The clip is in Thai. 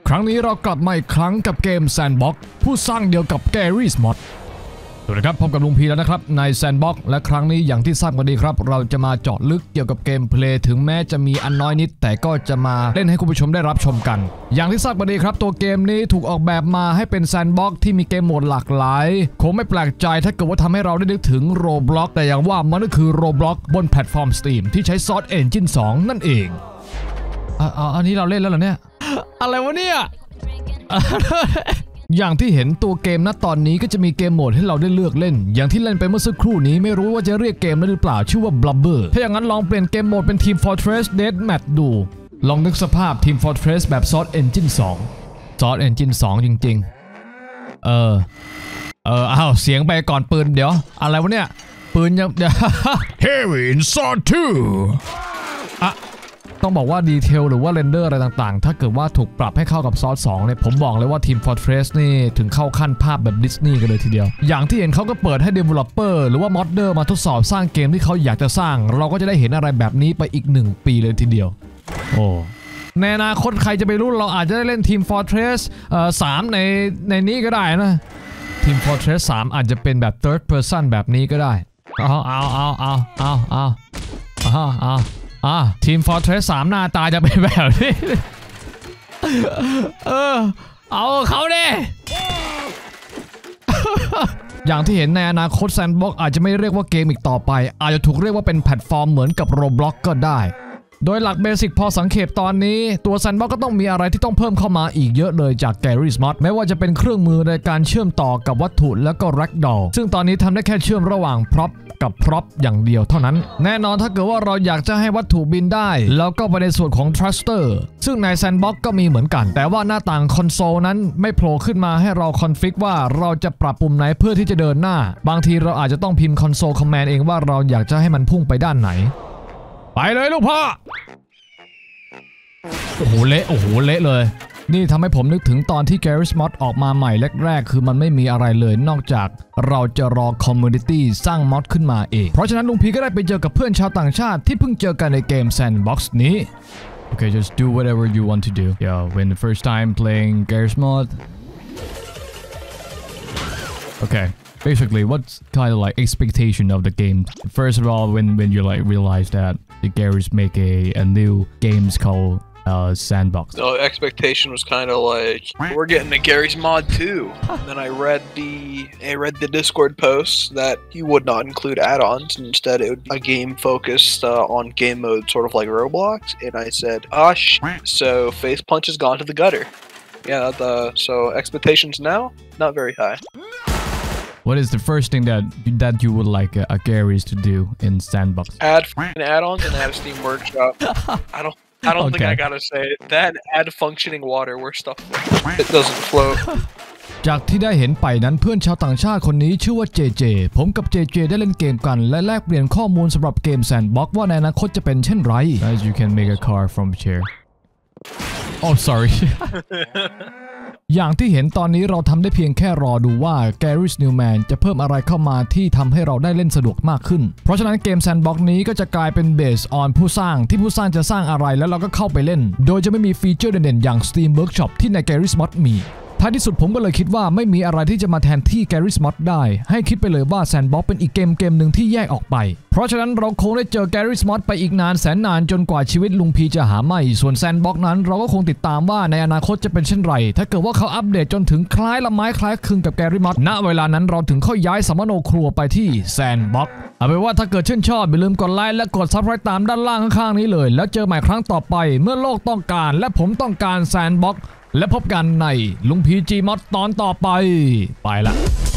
ครั้งนี้เรากลับมาอีกครั้งกับเกม Sandbox ผู้สร้างเดียวกับ Garry's Mod สวัสดีครับพบกับลุงพีแล้วนะครับใน Sandbox และครั้งนี้อย่างที่ทราบกันดีครับเราจะมาเจาะลึกเกี่ยวกับเกมเพลย์ถึงแม้จะมีอันน้อยนิดแต่ก็จะมาเล่นให้คุณผู้ชมได้รับชมกันอย่างที่ทราบกันดีครับตัวเกมนี้ถูกออกแบบมาให้เป็น Sandbox ที่มีเกมโหมดหลากหลายคงไม่แปลกใจถ้าเกิดว่าทำให้เราได้นึกถึง Roblox แต่อย่างว่ามันก็คือ Roblox บนแพลตฟอร์ม Steam ที่ใช้ Source Engine 2 นั่นเองอันนี้เราเล่นแล้วเหรอเนี่ยอะไรวะเนี่ยอย่างที่เห็นตัวเกมณตอนนี้ก็จะมีเกมโหมดให้เราได้เลือกเล่นอย่างที่เล่นไปเมื่อสักครู่นี้ไม่รู้ว่าจะเรียกเกมได้หรือเปล่าชื่อว่า Blubber ถ้าอย่างนั้นลองเปลี่ยนเกมโหมดเป็น Team Fortress Deathmatch ดูลองนึกสภาพ Team Fortress แบบ Source Engine 2 Source Engine 2 จริงๆอ้าวเสียงไปก่อนปืนเดี๋ยวอะไรวะเนี่ยปืนยังเดี๋ยว Heavy in Sword 2ต้องบอกว่าดีเทลหรือว่าเรนเดอร์อะไรต่างๆถ้าเกิดว่าถูกปรับให้เข้ากับซอส2เนี่ยผมบอกเลยว่า Team Fortress นี่ถึงเข้าขั้นภาพแบบดิสนีย์กันเลยทีเดียวอย่างที่เห็นเขาก็เปิดให้ Developer หรือว่า Modder มาทดสอบสร้างเกมที่เขาอยากจะสร้างเราก็จะได้เห็นอะไรแบบนี้ไปอีก1 ปีเลยทีเดียวโอ้ในอนาคตใครจะไปรู้เราอาจจะได้เล่น Team Fortress 3ในนี้ก็ได้นะ Team Fortress 3อาจจะเป็นแบบ third person แบบนี้ก็ได้ทีม Fortress 3 หน้าตาจะเป็นแบบนี้เอาเขาดิ อย่างที่เห็นในอนาคต Sandbox อาจจะไม่เรียกว่าเกมอีกต่อไปอาจจะถูกเรียกว่าเป็นแพลตฟอร์มเหมือนกับ Roblox ก็ได้โดยหลักเบสิกพอสังเขปตอนนี้ตัว Sandbox ก็ต้องมีอะไรที่ต้องเพิ่มเข้ามาอีกเยอะเลยจาก Garry's Mod ไม่ว่าจะเป็นเครื่องมือในการเชื่อมต่อกับวัตถุแล้วก็ Ragdoll ซึ่งตอนนี้ทำได้แค่เชื่อมระหว่าง Prop กับ Prop อย่างเดียวเท่านั้นแน่นอนถ้าเกิดว่าเราอยากจะให้วัตถุบินได้แล้วก็ไปในส่วนของ Thruster ซึ่งใน Sandbox ก็มีเหมือนกันแต่ว่าหน้าต่างคอนโซลนั้นไม่โผล่ขึ้นมาให้เราคอนฟิกว่าเราจะปรับปุ่มไหนเพื่อที่จะเดินหน้าบางทีเราอาจจะต้องพิมพ์คอนโซลคอมแมนด์เองว่าเราอยากจะให้มันพุ่งไปด้านไหนไปเลยลูกพ่อโอ้โหเละเลยนี่ทำให้ผมนึกถึงตอนที่ Garry's Mod ออกมาใหม่แรกๆคือมันไม่มีอะไรเลยนอกจากเราจะรอคอมมูนิตี้สร้างมอดขึ้นมาเองเพราะฉะนั้นลุงพีก็ได้ไปเจอกับเพื่อนชาวต่างชาติที่เพิ่งเจอกันในเกม Sandbox นี้ Okay just do whatever you want to do yeah when the first time playing Garry's Mod Okay basically what's kind of like expectation of the game first of all when you like realize that the Garry's make a new games called Sandbox. So expectation was kind of like we're getting a Garry's Mod too. And then I read the Discord post that he would not include add-ons and instead it would be a game focused on game mode, sort of like Roblox. And I said, "Ah, so Face Punch has gone to the gutter." Yeah. So expectations now not very high. What is the first thing that you would like a Garry's to do in Sandbox? Add add-ons and add a Steam Workshop. I don't think I gotta say it. That add functioning water where stuff it doesn't flow. จากที่ได้เห็นไปนั้นเพื่อนชาวต่างชาติคนนี้ชื่อว่า JJ ผมกับ JJ ได้เล่นเกมกันและแลกเปลี่ยนข้อมูลสำหรับเกม Sandbox ว่าในอนาคตจะเป็นเช่นไร As you can make a car from chair. Oh sorry. อย่างที่เห็นตอนนี้เราทำได้เพียงแค่รอดูว่า Garry's New Man จะเพิ่มอะไรเข้ามาที่ทำให้เราได้เล่นสะดวกมากขึ้นเพราะฉะนั้นเกม Sandbox นี้ก็จะกลายเป็น Based on ผู้สร้างที่ผู้สร้างจะสร้างอะไรแล้วเราก็เข้าไปเล่นโดยจะไม่มีฟีเจอร์เด่นๆอย่าง Steam Workshop ที่ใน Garry's Mod มีท้ายที่สุดผมก็เลยคิดว่าไม่มีอะไรที่จะมาแทนที่ Garry's Mod ได้ให้คิดไปเลยว่า Sandbox เป็นอีกเกมหนึ่งที่แยกออกไปเพราะฉะนั้นเราคงได้เจอ Garry's Mod ไปอีกนานแสนนานจนกว่าชีวิตลุงพีจะหาไม่ส่วน Sandbox นั้นเราก็คงติดตามว่าในอนาคตจะเป็นเช่นไรถ้าเกิดว่าเขาอัปเดตจนถึงคล้ายละไม้คล้ายคลึงกับ Garry's Mod ณเวลานั้นเราถึงค่อยย้ายสัมมโนครัวไปที่ Sandbox เอาเป็นว่าถ้าเกิดชื่นชอบอย่าลืมกดไลค์และกด Subscribe ตามด้านล่างข้างๆนี้เลยแล้วเจอใหม่ครั้งต่อไปเมื่อโลกต้องการและผมต้องการ Sandboxและพบกันในลุงพีจีมอดตอนต่อไปไปละ